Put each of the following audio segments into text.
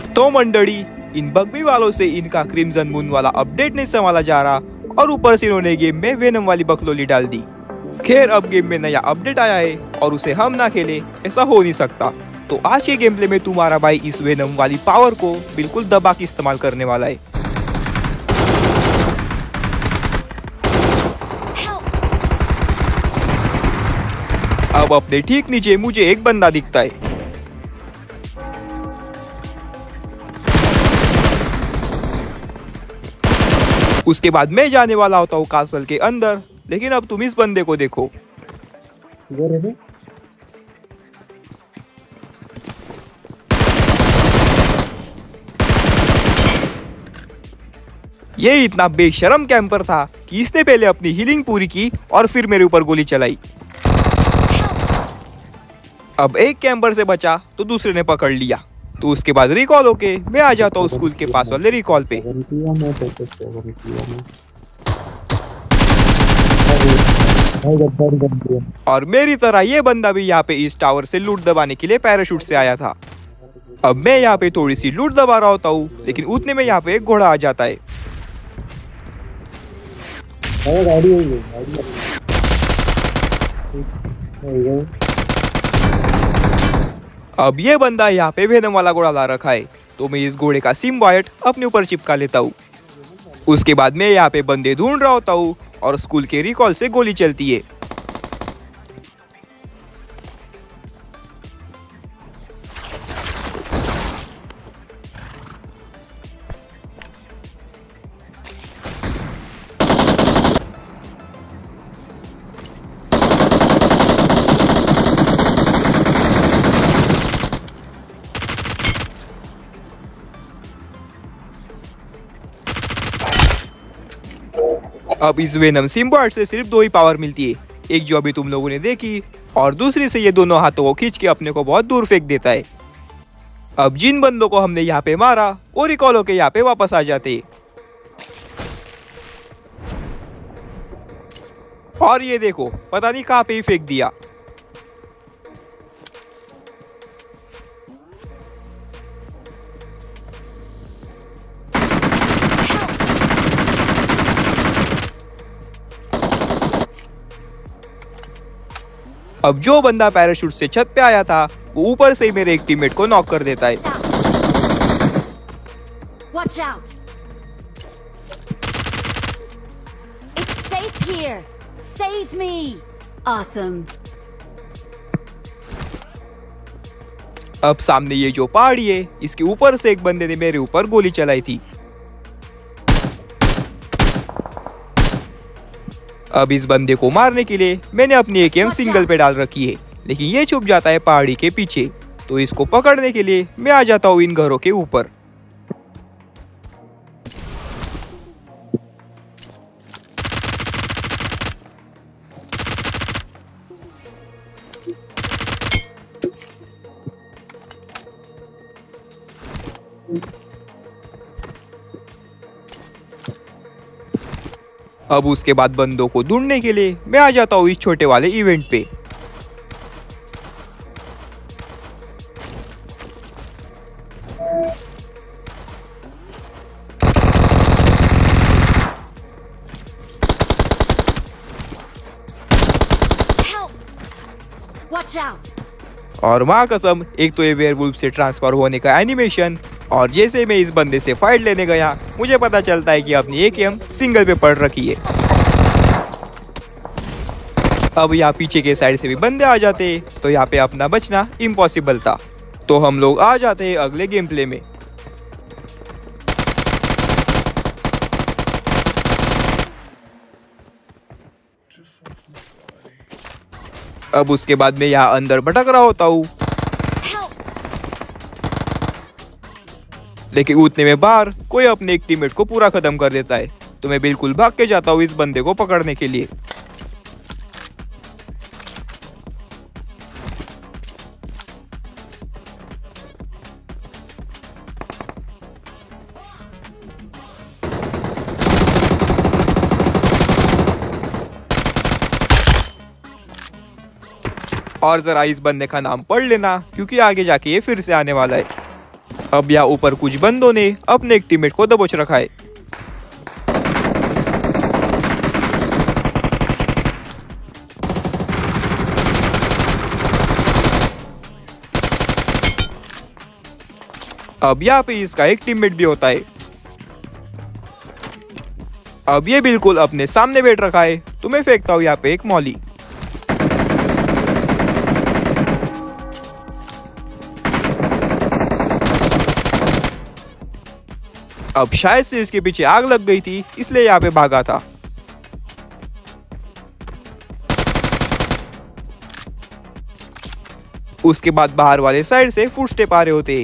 तो मंडली, इन बग्बी वालों से इनका क्रिम्सन मून वाला अपडेट नहीं संभाला जा रहा और ऊपर से इन्होंने गेम में वेनम वाली बकलोली डाल दी। खैर, अब गेम में नया अपडेट आया है और उसे हम ना खेले ऐसा हो नहीं सकता। तो आज के गेम प्ले में तुम्हारा भाई इस वेनम वाली पावर को बिल्कुल दबा के इस्तेमाल करने वाला है। अब अपने ठीक नीचे मुझे एक बंदा दिखता है। उसके बाद मैं जाने वाला होता हूँ कासल के अंदर, लेकिन अब तुम इस बंदे को देखो। ये इतना बेशरम कैंपर था कि इसने पहले अपनी हीलिंग पूरी की और फिर मेरे ऊपर गोली चलाई। अब एक कैंपर से बचा तो दूसरे ने पकड़ लिया, तो उसके बाद रिकॉल होके मैं आ जाता हूँ स्कूल के पास वाले रिकॉल पे। और मेरी तरह ये बंदा भी यहाँ पे इस टावर से लूट दबाने के लिए पैराशूट से आया था। अब मैं यहाँ पे थोड़ी सी लूट दबा रहा होता हूँ, लेकिन उतने में यहाँ पे एक घोड़ा आ जाता है। अब ये बंदा यहाँ पे वेनम वाला घोड़ा ला रखा है, तो मैं इस घोड़े का सिम्बायोट अपने ऊपर चिपका लेता हूँ। उसके बाद मैं यहाँ पे बंदे ढूंढ रहा होता हूँ और स्कूल के रिकॉल से गोली चलती है। अब इस वेनम सिम्बायोट से सिर्फ दो ही पावर मिलती है, एक जो अभी तुम लोगों ने देखी और दूसरी से ये दोनों हाथों को खींच के अपने को बहुत दूर फेंक देता है। अब जिन बंदों को हमने यहाँ पे मारा वो रिकॉल होके यहाँ पे वापस आ जाते। और ये देखो, पता नहीं कहाँ पे ही फेंक दिया। अब जो बंदा पैराशूट से छत पे आया था वो ऊपर से ही मेरे एक टीममेट को नॉक कर देता है। Watch out. It's safe here. Save me. Awesome. अब सामने ये जो पहाड़ी है, इसके ऊपर से एक बंदे ने मेरे ऊपर गोली चलाई थी। अब इस बंदे को मारने के लिए मैंने अपनी एकेएम सिंगल पे डाल रखी है, लेकिन ये छुप जाता है पहाड़ी के पीछे, तो इसको पकड़ने के लिए मैं आ जाता हूँ इन घरों के ऊपर। अब उसके बाद बंदों को ढूंढने के लिए मैं आ जाता हूँ इस छोटे वाले इवेंट पे। Watch out. और माँ कसम, एक तो ये वेयरवुल्फ से ट्रांसफर होने का एनिमेशन, और जैसे मैं इस बंदे से फाइट लेने गया मुझे पता चलता है कि अपनी एकेएम सिंगल पे पड़ रखी है। अब यहाँ पीछे के साइड से भी बंदे आ जाते, तो यहाँ पे अपना बचना इम्पॉसिबल था। तो हम लोग आ जाते हैं अगले गेम प्ले में। अब उसके बाद मैं यहाँ अंदर भटक रहा होता हूँ, लेकिन उतने में बाहर कोई अपने एक टीममेट को पूरा खत्म कर देता है, तो मैं बिल्कुल भाग के जाता हूँ इस बंदे को पकड़ने के लिए। और जरा इस बंदे का नाम पढ़ लेना, क्योंकि आगे जाके ये फिर से आने वाला है। अब यहाँ ऊपर कुछ बंदों ने अपने एक टीममेट को दबोच रखा है। अब यहाँ पे इसका एक टीममेट भी होता है। अब ये बिल्कुल अपने सामने बैठ रखा है, तो मैं फेंकता हूँ यहाँ पे एक मॉली। अब शायद से इसके पीछे आग लग गई थी, इसलिए यहाँ पे भागा था। उसके बाद बाहर वाले साइड से फुटस्टेप आ रहे होते।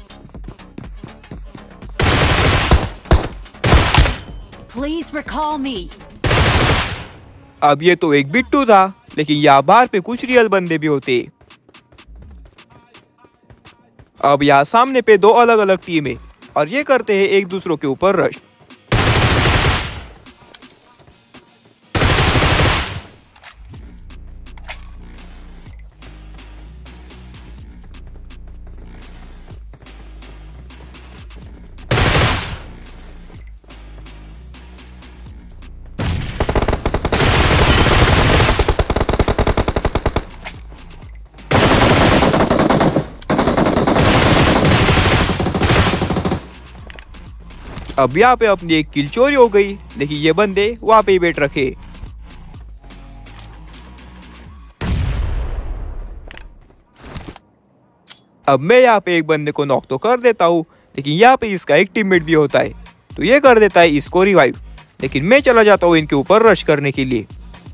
Please recall me. अब ये तो एक बिट्टू था, लेकिन यहाँ बाहर पे कुछ रियल बंदे भी होते। अब यहाँ सामने पे दो अलग अलग टीम है और ये करते हैं एक दूसरों के ऊपर रश। अब यहाँ पे अपनी एक किल चोरी हो गई, लेकिन ये बंदे वहां पे ही बैठ रखे। अब मैं यहाँ पे एक बंदे को नॉक तो कर देता हूँ, लेकिन यहाँ पे इसका एक टीममेट भी होता है, तो ये कर देता है इसको रिवाइव। लेकिन मैं चला जाता हूँ इनके ऊपर रश करने के लिए।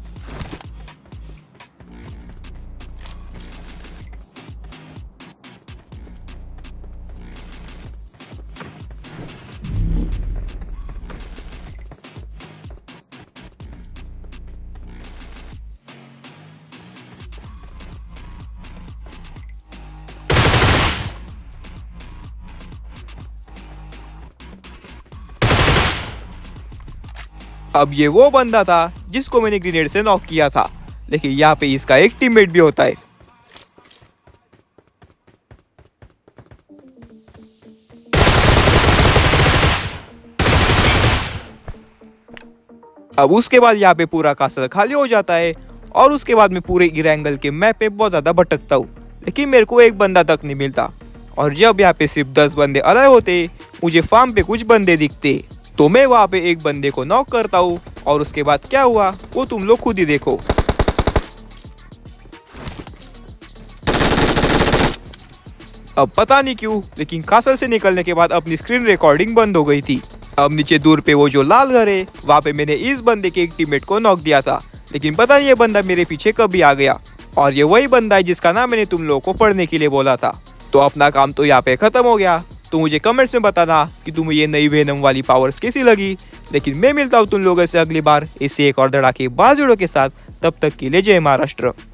अब ये वो बंदा था जिसको मैंने ग्रेनेड से नॉक किया था, लेकिन यहाँ पे इसका एक टीममेट भी होता है। अब उसके बाद यहाँ पे पूरा कासल खाली हो जाता है और उसके बाद मैं पूरे इरेंगल के मैप पे बहुत ज्यादा भटकता हूँ, लेकिन मेरे को एक बंदा तक नहीं मिलता। और जब यहाँ पे सिर्फ 10 बंदे अलग होते, मुझे फार्म पे कुछ बंदे दिखते, तो मैं वहां पे एक बंदे को नॉक करता हूँ और उसके बाद क्या हुआ वो तुम लोग खुद ही देखो। अब पता नहीं क्यों, लेकिन कासल से निकलने के बाद अपनी स्क्रीन रिकॉर्डिंग बंद हो गई थी। अब नीचे दूर पे वो जो लाल घर है, वहां पे मैंने इस बंदे के एक टीममेट को नॉक दिया था, लेकिन पता नहीं ये बंदा मेरे पीछे कब भी आ गया। और ये वही बंदा है जिसका नाम मैंने तुम लोगों को पढ़ने के लिए बोला था। तो अपना काम तो यहाँ पे खत्म हो गया। तो मुझे कमेंट्स में बताना कि तुम्हें ये नई वेनम वाली पावर्स कैसी लगी। लेकिन मैं मिलता हूँ तुम लोगों से अगली बार ऐसे एक और धड़ाकेबाज वीडियो के साथ। तब तक के लिए जय महाराष्ट्र।